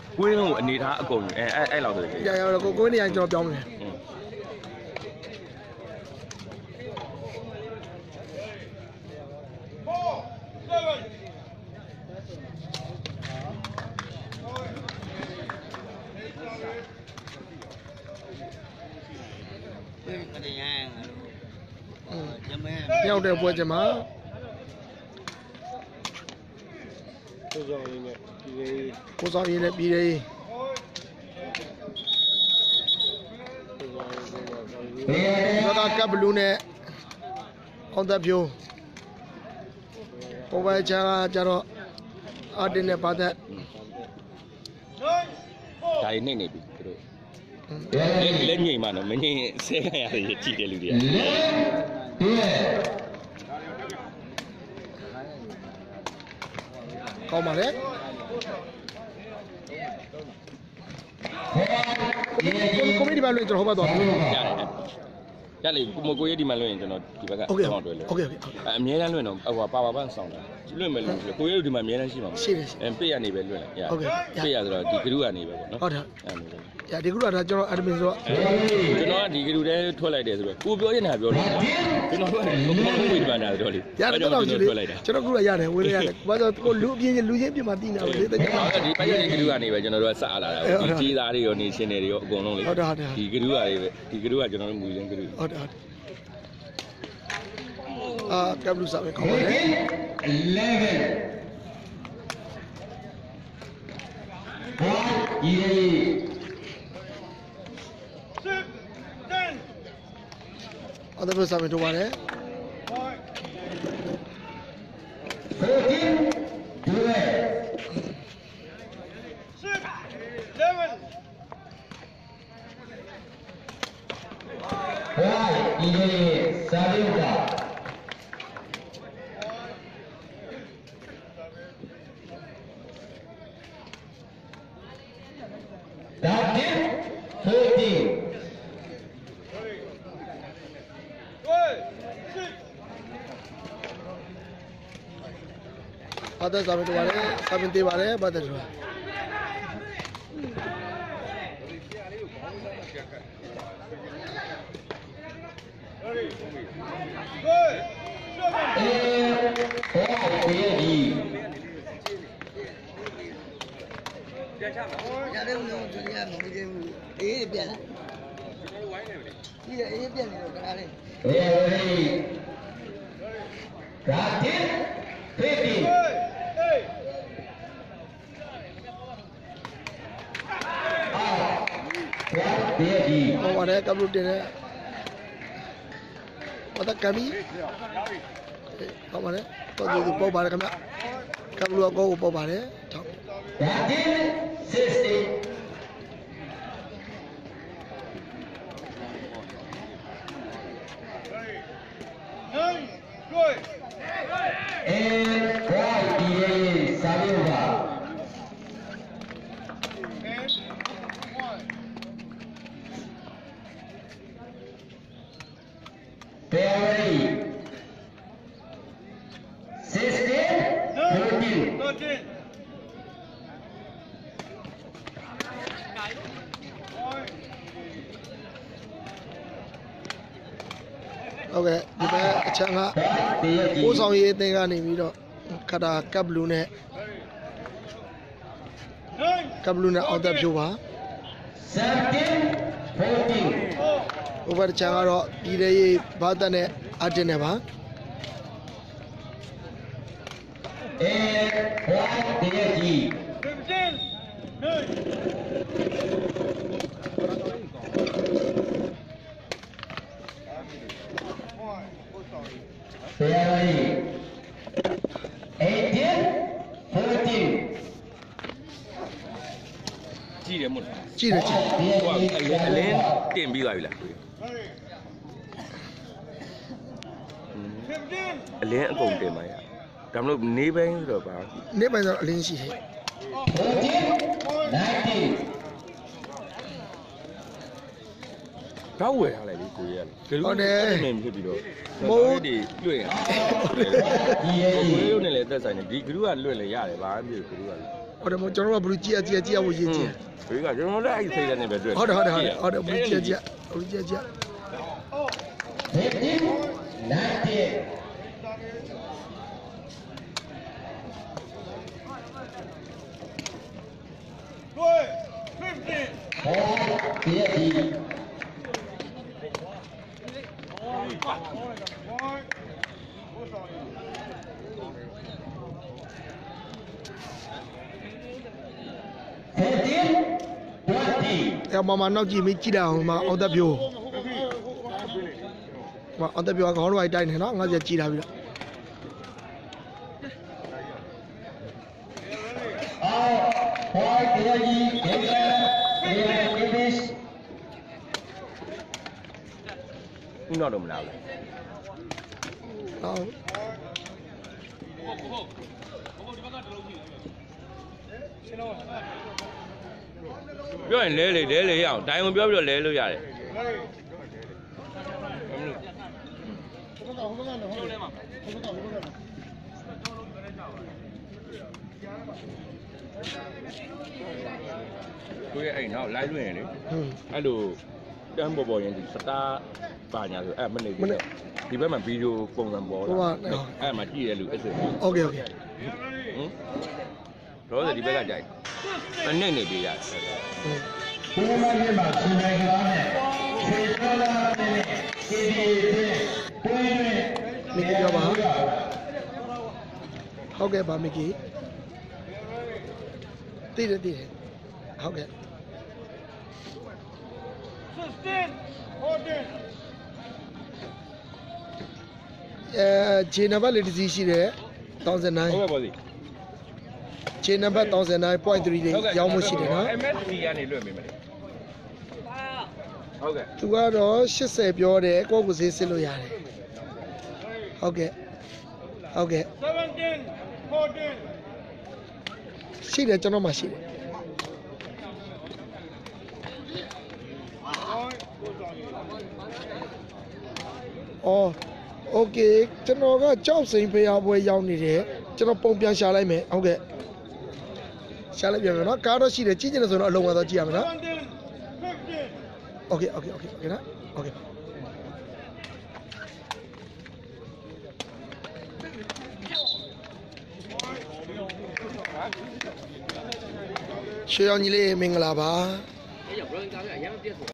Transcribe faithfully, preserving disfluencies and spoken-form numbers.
ကွင်းလုံးအနေထားအကုန်အဲအဲ့အဲ့လောက်ဆိုလေရရကိုကိုနေရကျွန်တော်ပြောင်းမယ်မြောက်တဲ့ပွဲချက်မှာကိုစောင်းရင်းနဲ့ပြည်ရေးကိုစောင်းရင်းနဲ့ပြည်ရေးဒါကကပ်ဘလူးနဲ့အောင်သက်ဖြိုးပေါ်ပဲချာကြတော့အတင်းနဲ့ပါသက်ဒါရနေနေပြီသူတို့လက်ငိမ့်မှတော့မငိမ့်ဆဲခံရတယ်ကြည့်တယ်လူတွေကကောင်းပါလေကိုမီဒီမှာလွှင့်ကျွန်တော်ဟောပါတော့ရတယ်ရလေကိုမကိုရေးဒီမှာလွှင့်ရင်ကျွန်တော်ဒီဘက်ကဆောင်းတွဲလို့โอเคโอเคအမြဲတမ်းလွှင့်တော့ဟိုပါပါပန်းဆောင်းတာလွှင့်မယ်လို့ကိုရေးဒီမှာအမြဲတမ်းရှိမှာရှိတယ်ရှိအဲပိတ်ရနေပဲလွှင့်လိုက်ရပိတ်ရဆိုတော့ဒီဂရုကနေပဲပေါ့နော်ဟုတ်တယ်ရဒီဂရုကဒါကျွန်တော်အဒမင်ဆိုတော့ကျွန်တော်ကဒီဂရုတည်းထွက်လိုက်တယ်ဆိုတော့ကိုပြောနေတာပြောလို့ကျွန်တော်ကဘုံဘုံဝေးပန်တာတော့လေရတယ်တော့ကျွန်တော်ကျွန်တော်ဂရုကရတယ်ဝေးရတယ်ဘာလို့ကိုလူအပြင်းလူချင်းပြမှာတည်နေတယ်လေတကယ်ဒီပိုက်ရတဲ့ဂရုကနေပဲကျွန်တော်တို့ကစအားလာတာဒီကြီးသားတွေရောနေရှင်တွေရောအကုန်လုံးလေဟုတ်တယ်ဟုတ်တယ်ဒီဂရုကတွေပဲဒီဂရုကကျွန်တော်တို့မူရင်းဂရုဟုတ်တယ်ဟုတ်တယ်အာကပ်လူစားပဲကောင်းပါလေeleven ยี่အဲ့ဒါပဲစားမယ်တို့ပါတယ် fourteen twelve six eleven five ဒီစာရုပ်ကဒါတင် fourteen ဘာသာစားမယ်တို့ပါတယ်စားမယ်သေးပါတယ်ဘာသာတို့ရတယ်ဦးလုံးသူကမမကြည့်ဘူးအေးပြန်လာကျွန်တော်ဝိုင်းနေပြီဒီအေးပြန်နေတော့ခါလေးဟေးဟေးဒါတင်fifteen ဟောပါတယ်ကပ်လို့တင်တယ်ဘာတကမီဟောပါတယ်တော့ဒီပေါ်ပါတယ်ခင်ဗျကပ်လို့ကောကိုပေါ်ပါတယ်ထောက်ဒါတင်sixteen nine good and right ဒီစာရုပ်ကPerry sixteen thirteen thirteen ဟုတ်ကဲ့ဒီဘက်အချမ်းကကိုးဆောင်ရေးအသင်းကနေပြီးတော့ခတာကပ်ဘလူးနဲ့ကပ်ဘလူးနဲ့အောက်သက်ဖြိုးပါ seventeen fourteen ဟိုဘက်အချမ်းကတော့ပြည်တဲ့ရေးဘာသက်နဲ့အတင်းနဲ့ပါအဲဝိုင်းတရကြီး fifteen nine Perry eighteen fourteen ကြည့်တယ်မို့လားကြည့်တယ်ကြည့်ဟိုကအရင်အလင်းတင်ပြီးသွားပြီလား fifteen အလင်းအကုန်တင်ပါရဒါမလို့နေပိုင်းဆိုတော့ပါနေပိုင်းဆိုတော့အလင်းရှိဟဲ့ fourteen nineteen တော့ဝယ်ထားလိုက်လေကိုရရလေဟုတ်တယ်မင်းဖြစ်ပြီးတော့မိုးတွေလွှင့်ရဒီရဲ့ဒီလိုနဲ့လည်းသက်ဆိုင်တယ်ဒီဂရုကလွှင့်လေရတယ်ဗာမဖြစ်ဂရုကဟုတ်တယ်မကျွန်တော်ကဘလူးကြည့်ကြည့်ကြည့်ဖို့ရည်ကြည့်ဒီကကျွန်တော်လည်းအဲ့ဒီစိတ်နဲ့ပဲတွေ့ဟုတ်တယ်ဟုတ်တယ်ဟုတ်တယ်ဟုတ်တယ်ဘလူးကြည့်ကြည့်ဘလူးကြည့်ကြည့် fifteen nineteen Good. Fifteen. four thirty One. What's on you? fifteen twenty အဲ့မမနောက်ကြည့်မိကြည့်တာဟိုမှာအောင်သက်ပြိုးမအောင်သက်ပြိုးကခေါင်းတော့တိုက်နေနော်ငါကြကြည့်တာပြီတော့ out point energy England English ဦးနောက်တော့မလာဘူးဟုတ်ပြောရင်လဲလေလဲလေရအောင်တိုင်ဝင်ပြောပြီးတော့လဲလို့ရတယ် ကိုရဲ့အဲ့နောက် live လွှင့်ရင်လေဟွန်းအဲ့လိုတန်းပေါ်ပေါ်ရင်ဒီစတားပါညာဆိုအဲ့မနေဘူးဒီဘက်မှာဗီဒီယိုပုံစံပေါ်လာအဲ့မှာကြည့်ရလူအဲ့ဆိုโอเคโอเคဟမ်တော့ဒီဘက်ကကြိုက်အနစ်နေပေးရတယ်ကိုမင်းမှာရှင်နိုင်ကြတယ်ခြေတော်လာတဲ့စီဒီတွင်းတွင်းမိကပြောပါဟုတ်ကဲ့ပါမိကီတည်တယ်တည်တယ်ဟုတ်ကဲ့ Sixteen. Fourteen. အဲဂျေနံပါတ်လေးတစ်စီးရှိတယ်one thousand nine ဟုတ်ကဲ့ပေါ့စီဂျေနံပါတ်one thousand nine point three လေးရောင်းမှုရှိတယ်နော် M S D ကနေလွှင့်ပေးမယ်လေဟုတ်ကဲ့သူကတော့eightyပြောတယ်ကိုယ့်ကိုယ်စေးစစ်လို့ရတယ်ဟုတ်ကဲ့ဟုတ်ကဲ့ Seventeen. Fourteen. ရှိတယ်ကျွန်တော်မှရှိတယ် One. What's on you? အော်โอเคကျွန်တော်ကကြောက်စိန်ဖေးအောင်ပွဲရောက်နေတယ်ကျွန်တော်ပုံပြန်ရှာလိုက်မယ်ဟုတ်ကဲ့ရှာလိုက်ပြန်မယ်နော်ကားတော့ရှိတယ်ကြည့်ကျင်တယ်ဆိုတော့အလုံးဝတော့ကြည့်ရမယ်နော် Seventeen. Fifteen. โอเคโอเคโอเคโอเคနော်โอเคရှေးအောင်ကြီးလေးမင်္ဂလာပါ